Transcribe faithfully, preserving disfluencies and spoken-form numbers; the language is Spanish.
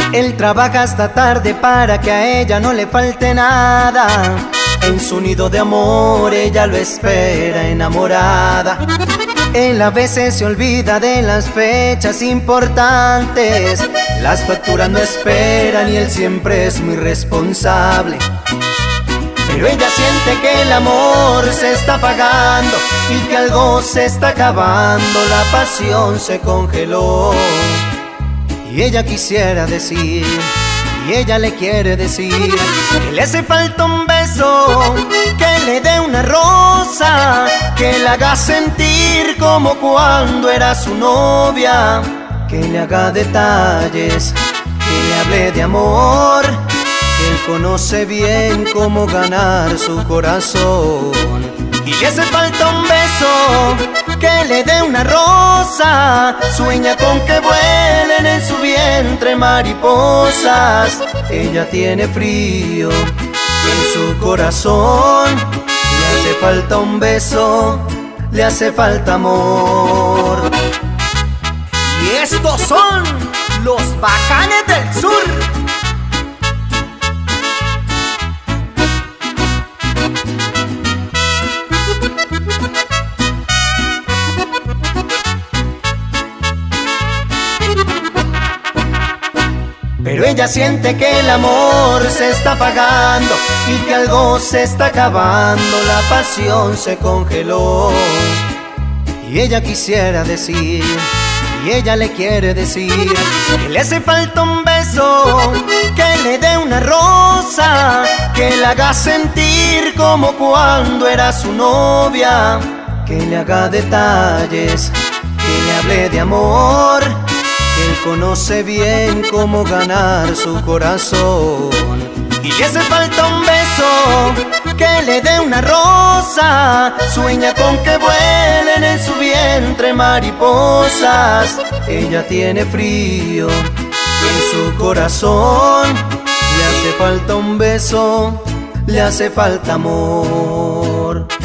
Él trabaja hasta tarde para que a ella no le falte nada. En su nido de amor ella lo espera enamorada. Él a veces se olvida de las fechas importantes. Las facturas no esperan y él siempre es muy responsable. Pero ella siente que el amor se está apagando y que algo se está acabando. La pasión se congeló. Y ella quisiera decir, y ella le quiere decir, que le hace falta un beso, que le dé una rosa, que le haga sentir como cuando era su novia, que le haga detalles, que le hable de amor, que él conoce bien cómo ganar su corazón. Y le hace falta un beso, que le dé una rosa, sueña con que vuelen en su vientre mariposas. Ella tiene frío en su corazón, le hace falta un beso, le hace falta amor. Y estos son los Bacanes del Sur. Pero ella siente que el amor se está apagando y que algo se está acabando. La pasión se congeló. Y ella quisiera decir, y ella le quiere decir, que le hace falta un beso, que le dé una rosa, que le haga sentir como cuando era su novia, que le haga detalles, que le hable de amor. Él conoce bien cómo ganar su corazón. Y le hace falta un beso, que le dé una rosa, sueña con que vuelen en su vientre mariposas. Ella tiene frío en su corazón, le hace falta un beso, le hace falta amor.